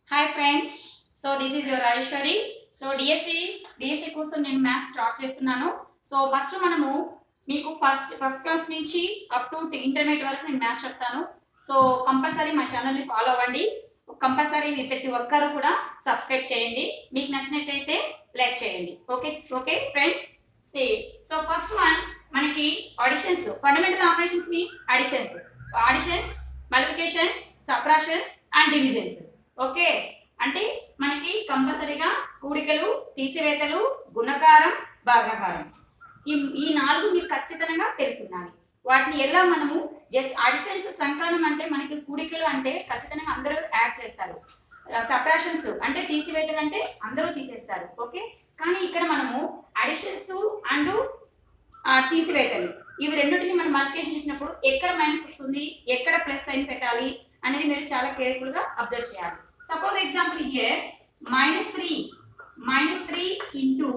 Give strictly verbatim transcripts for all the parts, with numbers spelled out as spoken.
Hi friends, so this is your Rajeshwari. So D S C D S C కోసం నేను maths start చేస్తున్నాను. So first మనము మీకు first first class నుంచి up to intermediate వరకు నేను మ్యాథ్స్ చెప్తాను. సో కంపల్సరీ మా ఛానల్ని ఫాలో అవ్వండి. కంపల్సరీ మీ ప్రతి ఒక్కరు కూడా సబ్స్క్రైబ్ చేయండి. మీకు నచ్చినట్లయితే లైక్ చేయండి. Okay okay friends, say so first one మనకి additions, fundamental operations means additions, additions, multiplications, subtractions and divisions. Okay, అంటే మనకి కంపల్సరీగా కూడికలు, తీసివేతలు, గుణకారం, భాగాహారం, ఈ ఈ నాలుగు మీకు ఖచ్చితంగా తెలుసున్నాయి. వాటిని ఎలా మనము జస్ట్ అడిషన్స్, సంకలనం అంటే మనకి కూడికలు అంటే ఖచ్చితంగా అందరూ యాడ్ చేస్తారు. సబ్ట్రాక్షన్స్ అంటే తీసివేతలు అంటే అందరూ తీసేస్తారు. ఓకే, కానీ ఇక్కడ మనము అడిషన్స్ అండ్ తీసివేతలు ఇవి రెండింటిని మనం మల్టిప్లికేషన్ చేసినప్పుడు ఎక్కడ మైనస్ వస్తుంది, ఎక్కడ ప్లస్ సైన్ పెట్టాలి అనేది మీరు చాలా కేర్ఫుల్ గా అబ్జర్వ్ చేయాలి. Suppose example here minus three minus three into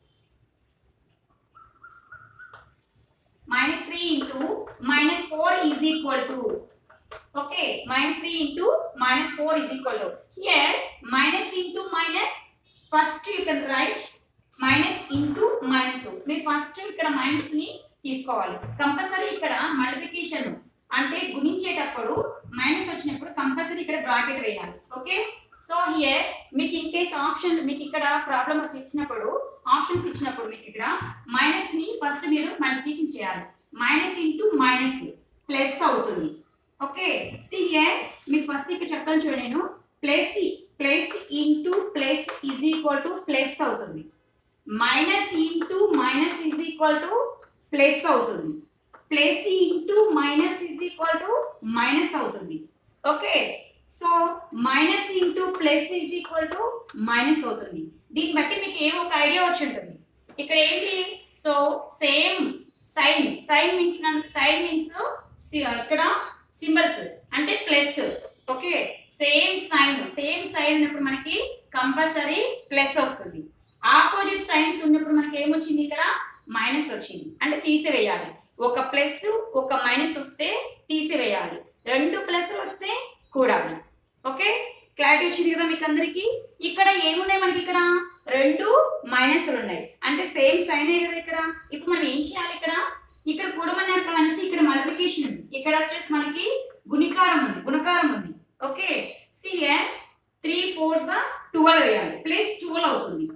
minus three into minus four is equal to, okay, minus three into minus four is equal to, here minus into minus, first you can write minus into minus. మీరు ఫస్ట్ ఇక్కడ minus ని తీసుకోవాలి. Compulsory ఇక్కడ multiplication అంటే గుణించేటప్పుడు minus వచ్చినప్పుడు compulsory ఇక్కడ బ్రాకెట్ వేయాలి. ఓకే, సో హియర్ మీకు ఇన్ కేస్ ఆప్షన్ మీకు ఇక్కడ ప్రాబ్లం వచ్చి ఇచ్చినప్పుడు ఆప్షన్స్ ఇచ్చినప్పుడు మీకు ఇక్కడ మైనస్ ని ఫస్ట్ మీరు మల్టిప్లికేషన్ చేయాలి. మైనస్ ఇంటూ మైనస్ ప్లస్ అవుతుంది. ఓకే, సి హియర్ మీకు ఫస్ట్ ఇక్కడ చెప్తాను చూడండి, నేను plus plus into plus is equal to plus అవుతుంది. Minus into minus is equal to plus అవుతుంది. Plus into minus is equal to minus అవుతుంది. Okay, so minus into plus is equal to minus అవుతుంది. దీన్ని బట్టి మీకు ఏమో ఒక idea వచ్చి ఉంటుంది. ఇక్కడ ఏంటి, so same sign, sign means sign means ఇక్కడ సింబల్స్ అంటే plus. Okay, same sign, same sign ఉన్నప్పుడు మనకి కంపల్సరీ ప్లస్ వస్తుంది. ఆపోజిట్ సైన్స్ ఉన్నప్పుడు మనకి ఏమొచ్చింది, ఇక్కడ మైనస్ వచ్చింది, అంటే తీసివేయాలి. ఒక ప్లస్ ఒక మైనస్ వస్తే తీసివేయాలి, రెండు ప్లస్ వస్తే కూడాలి. ఓకే, క్లారిటీ వచ్చింది కదా మీకు అందరికి. ఇక్కడ ఏమున్నాయి మనకి, ఇక్కడ రెండు మైనస్లు ఉన్నాయి, అంటే సేమ్ సైనే కదా ఇక్కడ. ఇప్పుడు మనం ఏం చేయాలి, ఇక్కడ ఇక్కడ కూడమన్నారు కలిసి ఇక్కడ మల్టిప్లికేషన్ ఉంది, ఇక్కడ వచ్చేసి మనకి గుణికారం ఉంది, గుణకారం ఉంది. Okay, see three fours twelve వేయాలి, ప్లస్ ట్వెల్వ్ అవుతుంది,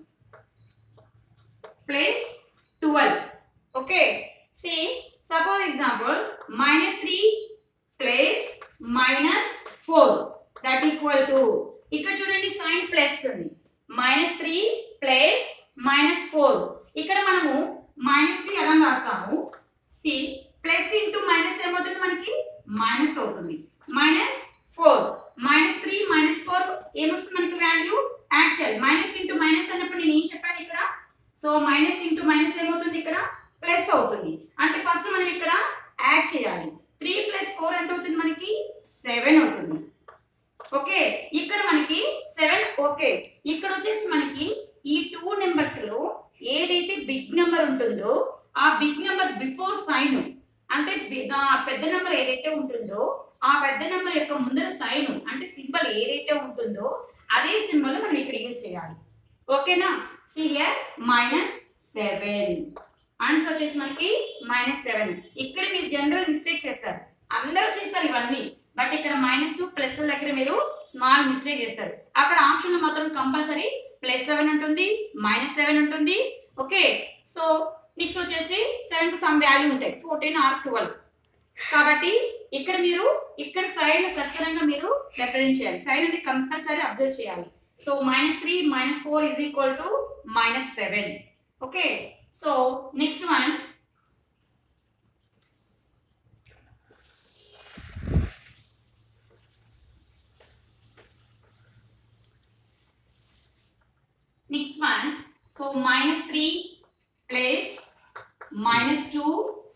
plus twelve. Okay, see suppose example minus three plus minus four that equal to, ఇక్కడ చూడండి సైన్ ప్లస్ ఉంది, minus three plus minus four. ఇక్కడ మనము మైనస్ త్రీ ఎలా రాస్తాము, సి ప్లస్ ఇంటూ మైనస్ ఏమవుతుంది మనకి మైనస్ అవుతుంది, minus four. Minus three minus four ఏమొస్తుంది మనకి వాల్యూ యాడ్ చేయాలి. మైనస్ ఇంటూ మైనస్ అన్నప్పుడు నేను ఏం చెప్పాను ఇక్కడ, సో మైనస్ ఇంటూ మైనస్ ఏమవుతుంది ఇక్కడ ప్లస్ అవుతుంది, అంటే ఫస్ట్ మనం ఇక్కడ యాడ్ చేయాలి. త్రీ ప్లస్ ఫోర్ ఎంత అవుతుంది మనకి సెవెన్ అవుతుంది. ఓకే, ఇక్కడ మనకి సెవెన్. ఓకే, ఇక్కడ వచ్చేసి మనకి ఈ టూ నెంబర్స్ లో ఏదైతే బిగ్ నెంబర్ ఉంటుందో ఆ బిగ్ నెంబర్ బిఫోర్ సైన్, అంటే పెద్ద నెంబర్ ఏదైతే ఉంటుందో ఆ పెద్ద నెంబర్ యొక్క ముందర సైన్ అంటే సింబల్ ఏదైతే ఉంటుందో అదే సింబల్ మనం ఇక్కడ యూజ్ చేయాలి. ఓకేనా, see here minus seven, answer వచ్చేసి మనకి మైనస్ సెవెన్. ఇక్కడ మీరు జనరల్ మిస్టేక్ చేస్తారు, అందరూ చేస్తారు ఇవన్నీ, బట్ ఇక్కడ మైనస్ ప్లస్ దగ్గర మీరు స్మాల్ మిస్టేక్ చేస్తారు. అక్కడ ఆప్షన్ లో మాత్రం కంపల్సరీ ప్లస్ సెవెన్ ఉంటుంది, మైనస్ సెవెన్ ఉంటుంది. ఓకే, సో నెక్స్ట్ వచ్చేసి సెవెన్ సమ్ వాల్యూ ఉంటాయి, ఫోర్టీన్ ఆర్ ట్వెల్వ్. కాబట్టి ఇక్కడ మీరు ఇక్కడ సైన్ ఖచ్చితంగా మీరు రిప్రజెంట్ చేయాలి, సైన్ అనేది కంపల్సరీ అబ్జర్వ్ చేయాలి. So minus three minus four is equal to minus seven. Okay, so next one, next one, so minus three plus minus two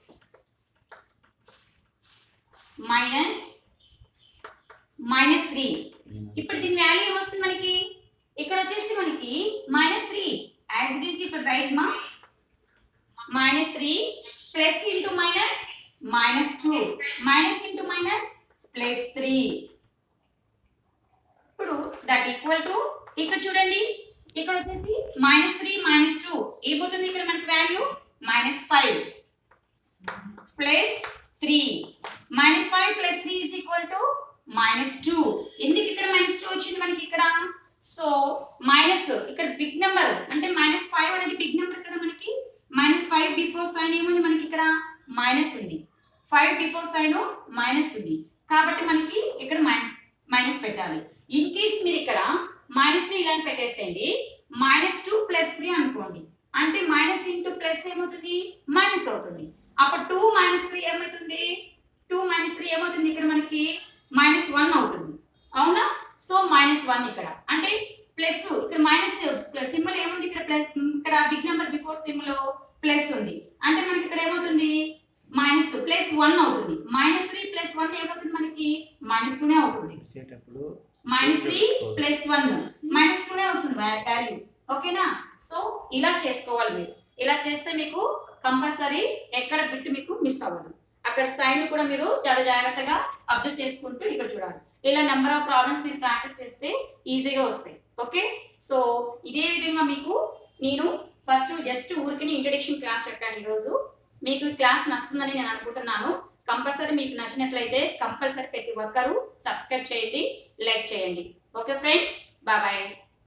minus minus three. ఇప్పుడు దీని వాల్యూ ఏమొస్తుంది మనకి, ఇక్కడ వచ్చేసి మనకి minus three as it is ఇక్కడ right మా minus three plus into minus minus two minus into minus plus three. ఇప్పుడు దట్ ఈక్వల్ టు ఇక్కడ చూడండి ఇక్కడ వచ్చేసి మైనస్ త్రీ మైనస్ టూ ఏమవుతుంది ఇక్కడ మనకి value minus five plus three minus five plus three is equal to minus two ఎందుకు ఇక్కడ మైనస్ టూ వచ్చింది మనకి ఇక్కడ సో మైనస్ ఇక్కడ బిగ్ నెంబర్ అంటే మైనస్ ఫైవ్ అనేది బిగ్ నెంబర్ కదా మనకి మైనస్ ఫైవ్ బిఫోర్ సైన్ ఏముంది మనకి ఇక్కడ మైనస్ ఉంది ఫైవ్ బిఫోర్ సైన్ మైనస్ ఉంది కాబట్టి మనకి ఇక్కడ మైనస్ మైనస్ పెట్టాలి ఇన్ కేస్ మీరు ఇక్కడ మైనస్ త్రీ ఇలా పెట్టేసేయండి మైనస్ టూ ప్లస్ త్రీ అనుకోండి అంటే మైనస్ ఇంటూ ప్లస్ ఏమవుతుంది మైనస్ అవుతుంది అప్పుడు టూ మైనస్ త్రీ ఏమవుతుంది టూ మైనస్ త్రీ ఏమవుతుంది ఇక్కడ మనకి మైనస్ వన్ అవుతుంది అవునా సో మైనస్ వన్ ఇక్కడ అంటే ప్లస్ ఇక్కడ మైనస్ ప్లస్ సింబల్ ఏముంది ఇక్కడ ప్లస్ ఇక్కడ big number before symbol plus ఉంది అంటే మనకి ఇక్కడ ఏమవుతుంది మైనస్ టూ ప్లస్ వన్ అవుతుంది మైనస్ త్రీ ప్లస్ వన్ ఏమవుతుంది మనకి మైనస్ టూనే అవుతుంది minus three plus one minus టూనే వస్తుంది వాల్యూ ఓకేనా సో ఇలా చేసుకోవాలి మీరు ఇలా చేస్తే మీకు కంపల్సరీ ఎక్కడ బిట్ మీకు మిస్ అవ్వదు అక్కడ సైన్ కూడా మీరు చాలా జాగ్రత్తగా అబ్జర్వ్ చేసుకుంటూ ఇక్కడ చూడాలి ఇలా నెంబర్ ఆఫ్ ప్రాబ్లమ్స్ మీరు ప్రాక్టీస్ చేస్తే ఈజీగా వస్తాయి ఓకే సో ఇదే విధంగా మీకు నేను ఫస్ట్ జస్ట్ ఊరికి ఇంట్రడక్షన్ క్లాస్ చెప్పాను ఈరోజు మీకు క్లాస్ నచ్చుతుందని నేను అనుకుంటున్నాను కంపల్సరీ మీకు నచ్చినట్లయితే కంపల్సరీ ప్రతి ఒక్కరూ సబ్స్క్రైబ్ చేయండి లైక్ చేయండి ఓకే ఫ్రెండ్స్ బాయ్ బాయ్